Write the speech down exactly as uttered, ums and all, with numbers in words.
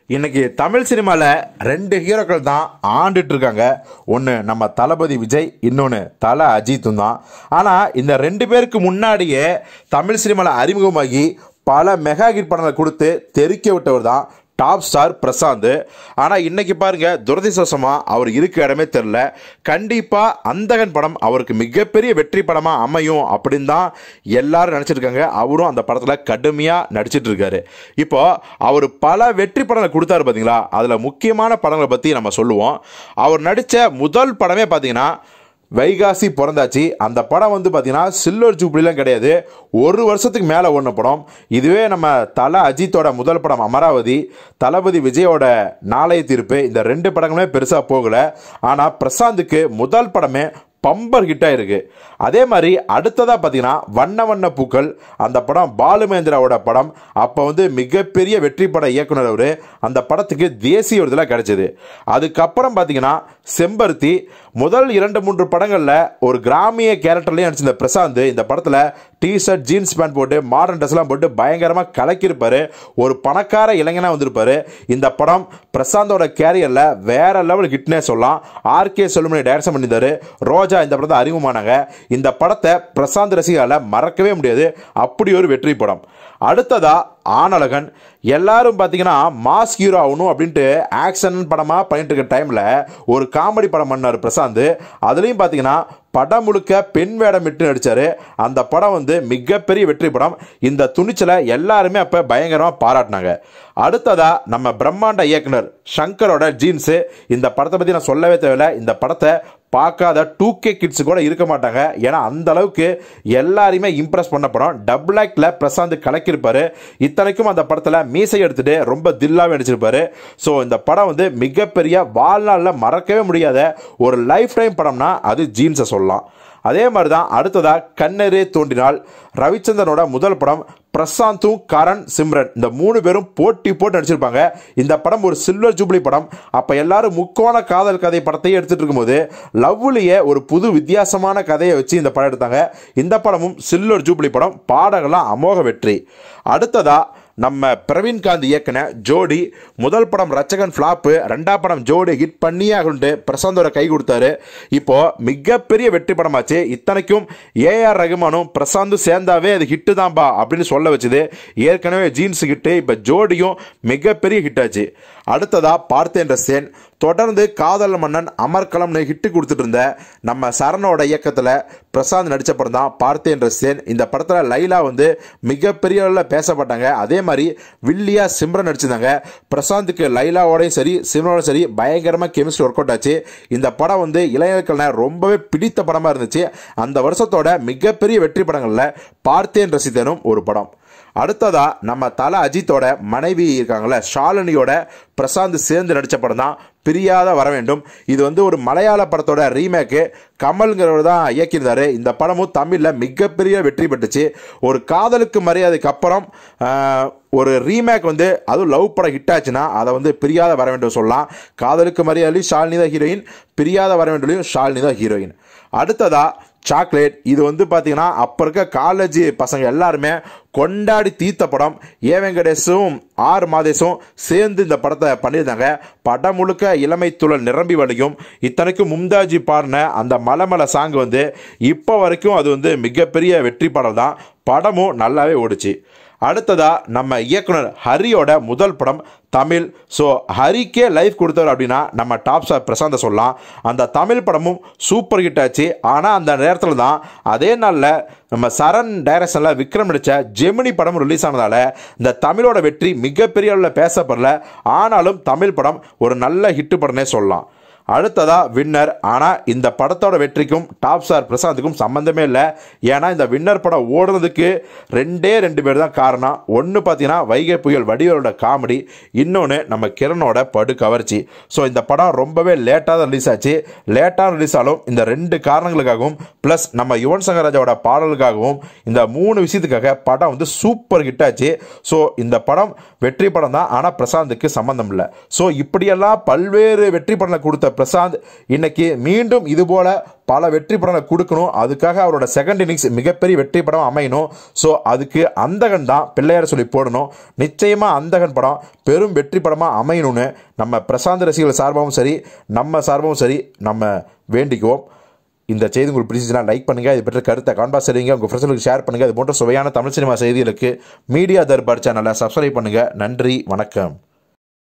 இன்னைக்கு தமிழ் சினிமாவில் ரெண்டு ஹீரோக்கள் தான் ஆண்டுட்டு இருக்காங்க. ஒன்று நம்ம தளபதி விஜய், இன்னொன்று தல அஜித்தும் தான். ஆனால் இந்த ரெண்டு பேருக்கு முன்னாடியே தமிழ் சினிமாவில் அறிமுகமாகி பல மெகா ஹிட் படங்களை கொடுத்து தெறிக்க விட்டவர் தான் டாப் ஸ்டார் பிரசாந்த். ஆனால் இன்னைக்கு பாருங்க, துரதிர்ஷ்டவசமாக அவர் இருக்க இடமே தெரில. கண்டிப்பாக அந்தகன் படம் அவருக்கு மிகப்பெரிய வெற்றி படமாக அமையும் அப்படின்னு தான் எல்லாரும் நினச்சிருக்காங்க. அவரும் அந்த படத்தில் கடுமையாக நடிச்சிட்டு இருக்காரு. இப்போ அவர் பல வெற்றி படங்களை கொடுத்தாரு பார்த்தீங்களா, அதில் முக்கியமான படங்களை பற்றி நம்ம சொல்லுவோம். அவர் நடித்த முதல் படமே பார்த்தீங்கன்னா வைகாசி பிறந்தாச்சு. அந்த படம் வந்து பார்த்தீங்கன்னா சில்வர் ஜூப்ளிலாம் கிடையாது, ஒரு வருஷத்துக்கு மேலே ஓடின படம். இதுவே நம்ம தல அஜித்தோட முதல் படம் அமராவதி, தளபதி விஜயோட நாளைய தீர்ப்பு, இந்த ரெண்டு படங்களுமே பெருசாக போகலை. ஆனால் பிரசாந்துக்கு முதல் படமே பம்பர் ஹிட்டாக இருக்குது. அதே மாதிரி அடுத்ததாக பார்த்தீங்கன்னா வண்ண வண்ண பூக்கள், அந்த படம் பாலுமேந்திராவோட படம். அப்போ வந்து மிகப்பெரிய வெற்றி பட இயக்குனர் அவர். அந்த படத்துக்கு தேசிய விருதுலாம் கிடைச்சிது. அதுக்கப்புறம் பார்த்தீங்கன்னா செம்பருத்தி. முதல் இரண்டு மூன்று படங்களில் ஒரு கிராமிய கேரக்டர்லேயும் நடிச்சிருந்த பிரசாந்த் இந்த படத்தில் டிஷர்ட் ஜீன்ஸ் பேண்ட் போட்டு மாடர்ன் ட்ரெஸ்லாம் போட்டு பயங்கரமாக கலக்கியிருப்பார். ஒரு பணக்கார இளைஞனாக வந்திருப்பார். இந்த படம் பிரசாந்தோட கேரியரில் வேற லெவல் ஹிட்னே சொல்லலாம். ஆர்கே செல்வமணி டைரக்ஷன் பண்ணியிருந்தாரு. ரோஜா இந்த படத்தை அறிமுகமானாங்க. இந்த படத்தை பிரசாந்த் ரசிகர்களால் மறக்கவே முடியாது, அப்படி ஒரு வெற்றி படம். அடுத்ததா ஆனழகன். எல்லாரும் பார்த்தீங்கன்னா மாஸ் ஹீரோ ஆகணும் அப்படின்ட்டு ஆக்ஷன் படமாக பண்ணிட்டு இருக்க டைமில் ஒரு காமெடி படம் பண்ணார் பிரசாந்த். அதுலேயும் பார்த்தீங்கன்னா படம் முழுக்க பெண் வேடம் விட்டு நடித்தார். அந்த படம் வந்து மிகப்பெரிய வெற்றி படம். இந்த துணிச்சலை எல்லாருமே அப்போ பயங்கரமாக பாராட்டினாங்க. அடுத்ததா நம்ம பிரம்மாண்ட இயக்குனர் சங்கரோட ஜீன்ஸு. இந்த படத்தை பற்றி நான் சொல்லவே தேவையில்லை. இந்த படத்தை பார்க்காத டூ கே கிட்ஸு கூட இருக்க மாட்டாங்க. ஏன்னா அந்த அளவுக்கு எல்லாரையுமே இம்ப்ரெஸ் பண்ண படம். டபுள் ஆக்டில் பிரசாந்த் கலக்கியிருப்பார். இத்தனைக்கும் அந்த படத்தில் மீசை எடுத்துட்டு ரொம்ப தில்லாவே நடிச்சிருப்பாரு. ஸோ இந்த படம் வந்து மிகப்பெரிய வாழ்நாளில் மறக்கவே முடியாத ஒரு லைஃப் டைம் படம்னா அது ஜீன்ஸை சொல்லலாம். அதே மாதிரி தான் அடுத்ததாக கண்ணரே தோன்றினால், ரவிச்சந்திரனோட முதல் படம். பிரசாந்தும் கரண் சிம்ரன் இந்த மூணு பேரும் போட்டி போட்டு நடிச்சிருப்பாங்க. இந்த படம் ஒரு சில்வர் ஜூப்ளி படம். அப்போ எல்லாரும் முக்கோண காதல் கதை படத்தையே எடுத்துட்டு இருக்கும்போது லவ்லியே ஒரு புது வித்தியாசமான கதையை வச்சு இந்த படம் எடுத்தாங்க. இந்த படமும் சில்வர் ஜூப்ளி படம். பாடகெல்லாம் அமோக வெற்றி. அடுத்ததா நம்ம பிரவீன்காந்த் இயக்குன ஜோடி. முதல் படம் ரச்சகன் ஃப்ளாப்பு, ரெண்டாம் படம் ஜோடி ஹிட் பண்ணியே ஆகணுன்ட்டு பிரசாந்தோட கை கொடுத்தாரு. இப்போ மிகப்பெரிய வெற்றி படமாச்சு. இத்தனைக்கும் ஏஆர் ரகுமானும் பிரசாந்தும் சேர்ந்தாவே அது ஹிட்டு தான்பா அப்படின்னு சொல்ல வச்சுது. ஏற்கனவே ஜீன்ஸ் ஹிட்டு, இப்போ ஜோடியும் மிகப்பெரிய ஹிட் ஆச்சு. அடுத்ததா பார்த்தேன் ரசேன். தொடர்ந்து காதல் மன்னன், அமர்கலம்னு ஹிட்டு கொடுத்துட்டு இருந்த நம்ம சரணோட இயக்கத்தில் பிரசாந்த் நடித்த படம் தான் பார்த்தேன் ரசேன். இந்த படத்தில் லைலா வந்து மிகப்பெரிய அளவில் பேசப்பட்டாங்க. அதே மாதிரி வில்லியா சிம்ரன் நடிச்சிருந்தாங்க. பிரசாந்துக்கு லைலாவோடையும் சரி சிம்ரனோட சரி பயங்கரமாக கெமிஸ்ட்ரி ஒர்க் அவுட் ஆச்சு. இந்த படம் வந்து இளைஞர்கள் ரொம்பவே பிடித்த படமாக இருந்துச்சு. அந்த வருஷத்தோட மிகப்பெரிய வெற்றி படங்களில் பார்த்தேன் ரசித்தனும் ஒரு படம். அடுத்ததா நம்ம தல அஜித்தோட மனைவி இருக்காங்களே ஷாலினியோட பிரசாந்த் சேர்ந்து நடித்த படம் தான் பிரியாத வர வேண்டும். இது வந்து ஒரு மலையாள படத்தோட ரீமேக்கு. கமல்ங்கிறவர் தான் இயக்கியிருந்தாரு. இந்த படமும் தமிழில் மிகப்பெரிய வெற்றி பெற்றுச்சு. ஒரு காதலுக்கு மரியாதைக்கு அப்புறம் ஒரு ரீமேக் வந்து அதுவும் லவ் படம் ஹிட் ஆச்சுன்னா அதை வந்து பிரியாத வர வேண்டும் சொல்லலாம். காதலுக்கு மரியாதையும் ஷாலினி தான் ஹீரோயின், பிரியாத வர வேண்டியும் ஷாலினி தான் ஹீரோயின். அடுத்ததா சாக்லேட். இது வந்து பார்த்தீங்கன்னா அப்போ இருக்க காலேஜ் பசங்க எல்லாருமே கொண்டாடி தீர்த்த படம். ஏ வெங்கடேஷும் ஆர் மாதேஷும் சேர்ந்து இந்த படத்தை பண்ணியிருந்தாங்க. படம் முழுக்க இளமை துளல் நிரம்பி வழியும். இத்தனைக்கும் மும்தாஜி பாடின அந்த மலமலை சாங் வந்து இப்போ வரைக்கும் அது வந்து மிகப்பெரிய வெற்றி படம் தான். படமும் நல்லாவே ஓடிச்சு. அடுத்ததா நம்ம இயக்குனர் ஹரியோட முதல் படம் தமிழ். ஸோ ஹரிக்கே லைஃப் கொடுத்தவர் அப்படின்னா நம்ம டாப் ஸ்டார் பிரசாந்தை சொல்லலாம். அந்த தமிழ் படமும் சூப்பர் ஹிட் ஆச்சு. ஆனால் அந்த நேரத்தில் தான் அதே நாளில் நம்ம சரண் டைரக்ஷனில் விக்ரம் நடித்த ஜெமினி படம் ரிலீஸ் ஆனதால் இந்த தமிழோட வெற்றி மிகப்பெரிய அளவில் பேசப்படல. ஆனாலும் தமிழ் படம் ஒரு நல்ல ஹிட்டு படம்னே சொல்லலாம். அடுத்ததா வின்னர். ஆனால் இந்த படத்தோட வெற்றிக்கும் டாப் ஸ்டார் பிரசாந்துக்கும் சம்மந்தமே இல்லை. ஏன்னா இந்த வின்னர் படம் ஓடுறதுக்கு ரெண்டே ரெண்டு பேர் தான் காரணம். ஒன்று பார்த்தீங்கன்னா வைகை புயல் வடிவேலோட காமெடி, இன்னொன்று நம்ம கிரணோட படு கவர்ச்சி. ஸோ இந்த படம் ரொம்பவே லேட்டாக தான் ரிலீஸ் ஆச்சு. லேட்டாக ரிலீஸ் ஆலும் இந்த ரெண்டு காரணங்களுக்காகவும் ப்ளஸ் நம்ம யுவன் சங்கர் ராஜாவோட பாடலுக்காகவும் இந்த மூணு விஷயத்துக்காக படம் வந்து சூப்பர் ஹிட் ஆச்சு. ஸோ இந்த படம் வெற்றி படம் தான், ஆனால் பிரசாந்துக்கு சம்மந்தம் இல்லை. ஸோ இப்படியெல்லாம் பல்வேறு வெற்றி படங்களை கொடுத்த பிரசாந்த் இன்னைக்கு மீண்டும் இதுபோல பல வெற்றி படங்களை கொடுக்கணும். அதுக்காக அவரோட செகண்ட் இன்னிங்ஸ் மிகப்பெரிய வெற்றி படம் அமையணும். ஸோ அதுக்கு அந்தகன் தான் பிள்ளையார் சொல்லி போடணும். நிச்சயமாக அந்தகன் படம் பெரும் வெற்றி படமாக அமையணும்னு நம்ம பிரசாந்த் ரசிகர்கள் சார்பாகவும் சரி, நம்ம சார்பாகவும் சரி நம்ம வேண்டிக்குவோம். இந்த செய்தி உங்களுக்கு பிடிச்சிச்சுன்னா லைக் பண்ணுங்கள். இது பற்றி கருத்தை கான்பாஸ் செய்யுங்க. உங்கள் ஃப்ரெண்ட்ஸுக்கு ஷேர் பண்ணுங்கள். இது போன்ற சுவையான தமிழ் சினிமா செய்திகளுக்கு மீடியா தர்பார் சேனலை சப்ஸ்கிரைப் பண்ணுங்கள். நன்றி, வணக்கம்.